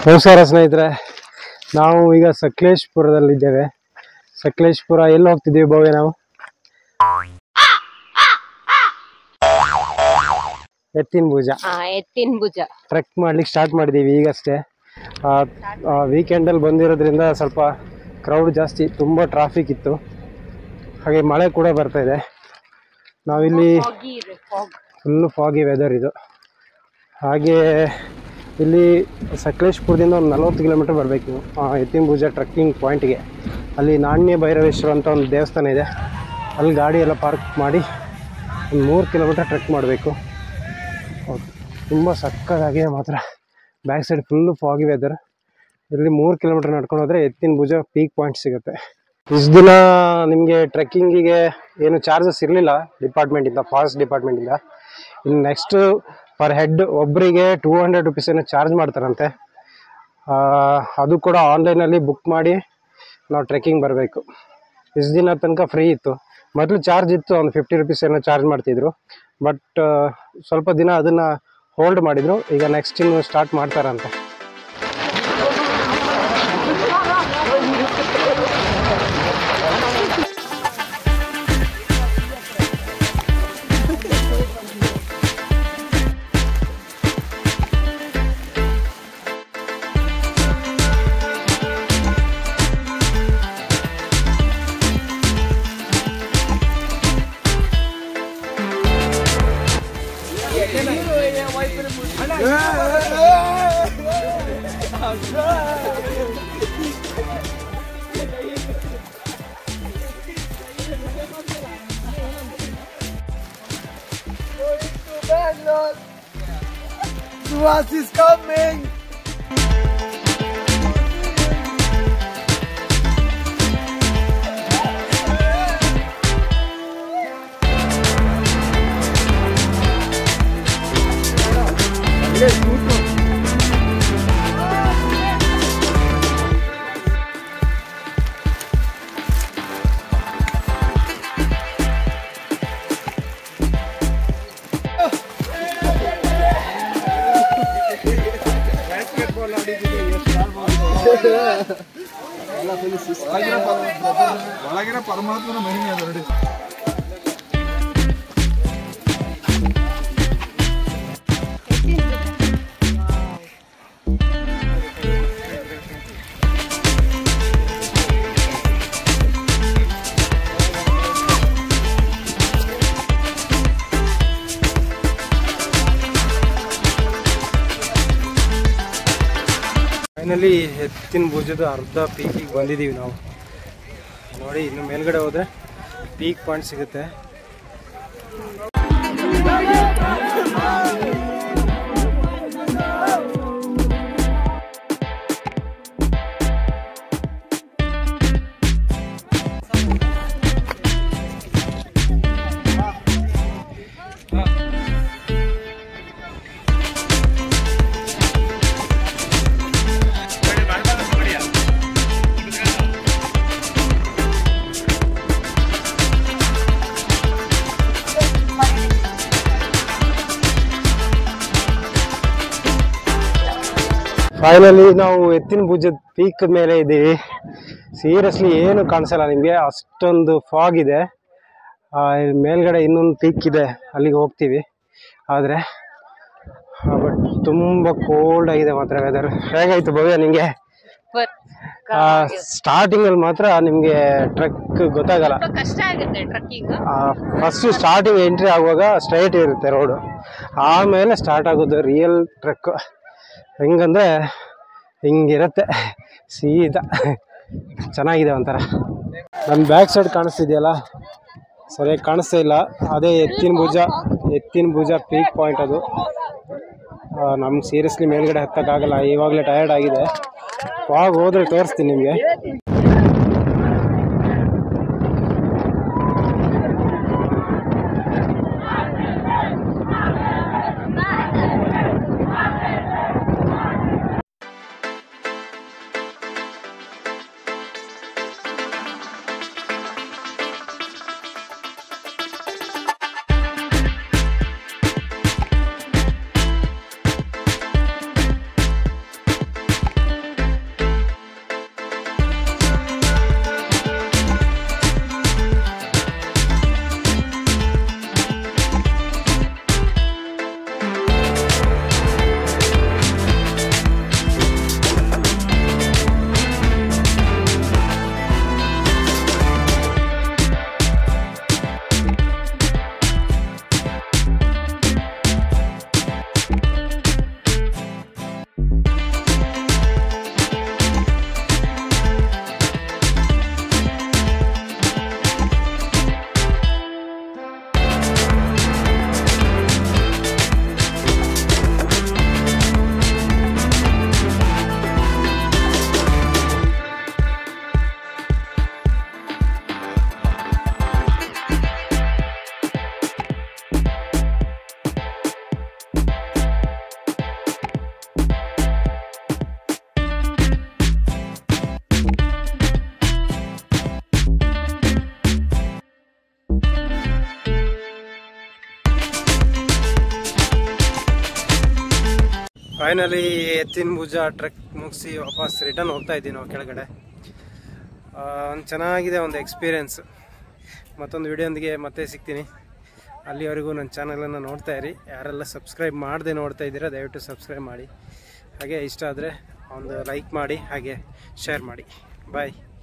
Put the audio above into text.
ನಮಸ್ಕಾರ ಸ್ನೇಹಿತರೆ, ನಾವು ಈಗ ಸಕಲೇಶಪುರದಲ್ಲಿದ್ದೇವೆ. ಸಕಲೇಶಪುರ ಎಲ್ಲಿ ಹೋಗ್ತಿದ್ದೀವಿ ಭವ್ಯ? ನಾವು ಎತ್ತಿನ ಭುಜ ಟ್ರೆಕ್ ಮಾಡ್ಲಿಕ್ಕೆ ಸ್ಟಾರ್ಟ್ ಮಾಡಿದ್ದೀವಿ ಈಗಷ್ಟೇ. ವೀಕೆಂಡಲ್ಲಿ ಬಂದಿರೋದ್ರಿಂದ ಸ್ವಲ್ಪ ಕ್ರೌಡ್ ಜಾಸ್ತಿ, ತುಂಬ ಟ್ರಾಫಿಕ್ ಇತ್ತು, ಹಾಗೆ ಮಳೆ ಕೂಡ ಬರ್ತಾ ಇದೆ. ನಾವಿಲ್ಲಿ ಫುಲ್ಲು ಫಾಗಿ ವೆದರ್ ಇದು. ಹಾಗೆ ಇಲ್ಲಿ ಸಕಲೇಶಪುರದಿಂದ ಒಂದು 40 ಕಿಲೋಮೀಟರ್ ಬರಬೇಕು ನೀವು ಎತ್ತಿನ ಭುಜ ಟ್ರೆಕ್ಕಿಂಗ್ ಪಾಯಿಂಟ್ಗೆ. ಅಲ್ಲಿ ನಾಣ್ಯ ಭೈರವೇಶ್ವರ ಅಂತ ಒಂದು ದೇವಸ್ಥಾನ ಇದೆ, ಅಲ್ಲಿ ಗಾಡಿ ಎಲ್ಲ ಪಾರ್ಕ್ ಮಾಡಿ ಒಂದು 3 ಕಿಲೋಮೀಟರ್ ಟ್ರೆಕ್ ಮಾಡಬೇಕು. ತುಂಬ ಸಕ್ಕತ್ತಾಗಿದೆ ಮಾತ್ರ. Back side full foggy weather. ಇಲ್ಲಿ 3 ಕಿಲೋಮೀಟರ್ ನಡ್ಕೊಂಡು ಹೋದರೆ ಎತ್ತಿನ ಭುಜ ಪೀಕ್ ಪಾಯಿಂಟ್ ಸಿಗುತ್ತೆ. ಇಷ್ಟು ದಿನ ನಿಮಗೆ ಟ್ರೆಕ್ಕಿಂಗಿಗೆ ಏನು ಚಾರ್ಜಸ್ ಇರಲಿಲ್ಲ ಡಿಪಾರ್ಟ್ಮೆಂಟಿಂದ, ಫಾರೆಸ್ಟ್ ಡಿಪಾರ್ಟ್ಮೆಂಟಿಂದ. ಇನ್ನು ನೆಕ್ಸ್ಟ್ ಪರ್ ಹೆಡ್ ಒಬ್ಬರಿಗೆ 200 ರುಪೀಸ್ ಏನೋ ಚಾರ್ಜ್ ಮಾಡ್ತಾರಂತೆ. ಅದು ಕೂಡ ಆನ್ಲೈನಲ್ಲಿ ಬುಕ್ ಮಾಡಿ ನಾವು ಟ್ರೆಕ್ಕಿಂಗ್ ಬರಬೇಕು. ಇಷ್ಟು ದಿನ ತನಕ ಫ್ರೀ ಇತ್ತು, ಮೊದಲು ಚಾರ್ಜ್ ಇತ್ತು, ಒಂದು 50 ರುಪೀಸ್ ಏನೋ ಚಾರ್ಜ್ ಮಾಡ್ತಿದ್ರು. ಬಟ್ ಸ್ವಲ್ಪ ದಿನ ಅದನ್ನು ಹೋಲ್ಡ್ ಮಾಡಿದರು. ಈಗ ನೆಕ್ಸ್ಟ್ ಇನ್ನು ಸ್ಟಾರ್ಟ್ ಮಾಡ್ತಾರಂತೆ. Suhas is coming! ಒಳಗಿನ ಪರಮಾತ್ಮನ ಮಹಿಮೆ ಅದು ನೋಡಿ. ಫೈನಲಿ ಎತ್ತಿನ ಭುಜದ ಅರ್ಧ ಪೀಕಿಗೆ ಬಂದಿದ್ದೀವಿ ನಾವು. ನೋಡಿ, ಇನ್ನು ಮೇಲ್ಗಡೆ ಹೋದರೆ ಪೀಕ್ ಪಾಯಿಂಟ್ ಸಿಗುತ್ತೆ. ಫೈನಲಿ ನಾವು ಎತ್ತಿನ ಭುಜದ ಪೀಕ್ ಮೇಲೆ ಇದ್ದೀವಿ. ಸೀರಿಯಸ್ಲಿ ಏನು ಕಾಣಿಸಲ್ಲ ನಿಮಗೆ, ಅಷ್ಟೊಂದು ಫಾಗ್ ಇದೆ. ಮೇಲ್ಗಡೆ ಇನ್ನೊಂದು ಪೀಕ್ ಇದೆ, ಅಲ್ಲಿಗೆ ಹೋಗ್ತೀವಿ. ಆದರೆ ಬಟ್ ತುಂಬ ಕೋಲ್ಡ್ ಆಗಿದೆ ಮಾತ್ರ ವೆದರ್. ಹೇಗಾಯ್ತು ಭವ್ಯ ನಿಮಗೆ? ಸ್ಟಾರ್ಟಿಂಗಲ್ಲಿ ಮಾತ್ರ ನಿಮಗೆ ಟ್ರೆಕ್ ಗೊತ್ತಾಗಲ್ಲ. ಫಸ್ಟ್ ಸ್ಟಾರ್ಟಿಂಗ್ ಎಂಟ್ರಿ ಆಗುವಾಗ ಸ್ಟ್ರೈಟ್ ಇರುತ್ತೆ ರೋಡು, ಆಮೇಲೆ ಸ್ಟಾರ್ಟ್ ಆಗೋದು ರಿಯಲ್ ಟ್ರೆಕ್. ಹೆಂಗಂದ್ರೆ ಹಿಂಗಿರುತ್ತೆ ಸೀದಾ. ಚೆನ್ನಾಗಿದೆ ಒಂಥರ. ನನ್ನ ಬ್ಯಾಕ್ ಸೈಡ್ ಕಾಣಿಸ್ತಿದೆಯಲ್ಲ, ಸರಿಯಾಗಿ ಕಾಣಿಸ್ತಾ ಇಲ್ಲ, ಅದೇ ಎತ್ತಿನ ಭುಜ ಪೀಕ್ ಪಾಯಿಂಟ್ ಅದು. ನಮ್ಗೆ ಸೀರಿಯಸ್ಲಿ ಮೇಲ್ಗಡೆ ಹತ್ತಕ್ಕಾಗಲ್ಲ, ಇವಾಗಲೇ ಟಯರ್ಡ್ ಆಗಿದೆ. ಫಾಗ್ ಹೋದರೆ ತೋರಿಸ್ತೀನಿ ನಿಮಗೆ. ಫೈನಲಿ ಎತ್ತಿನ ಭುಜ ಟ್ರೆಕ್ ಮುಗಿಸಿ ವಾಪಸ್ ರಿಟರ್ನ್ ಹೋಗ್ತಾ ಇದ್ದೀವಿ ನಾವು ಕೆಳಗಡೆ. ಒಂದು ಚೆನ್ನಾಗಿದೆ ಒಂದು ಎಕ್ಸ್ಪೀರಿಯೆನ್ಸ್. ಮತ್ತೊಂದು ವಿಡಿಯೋಂದಿಗೆ ಮತ್ತೆ ಸಿಗ್ತೀನಿ. ಅಲ್ಲಿವರೆಗೂ ನನ್ನ ಚಾನಲನ್ನು ನೋಡ್ತಾ ಇರಿ. ಯಾರೆಲ್ಲ ಸಬ್ಸ್ಕ್ರೈಬ್ ಮಾಡದೆ ನೋಡ್ತಾ ಇದ್ದೀರಾ ದಯವಿಟ್ಟು ಸಬ್ಸ್ಕ್ರೈಬ್ ಮಾಡಿ. ಹಾಗೆ ಇಷ್ಟ ಆದರೆ ಒಂದು ಲೈಕ್ ಮಾಡಿ, ಹಾಗೆ ಶೇರ್ ಮಾಡಿ. ಬಾಯ್.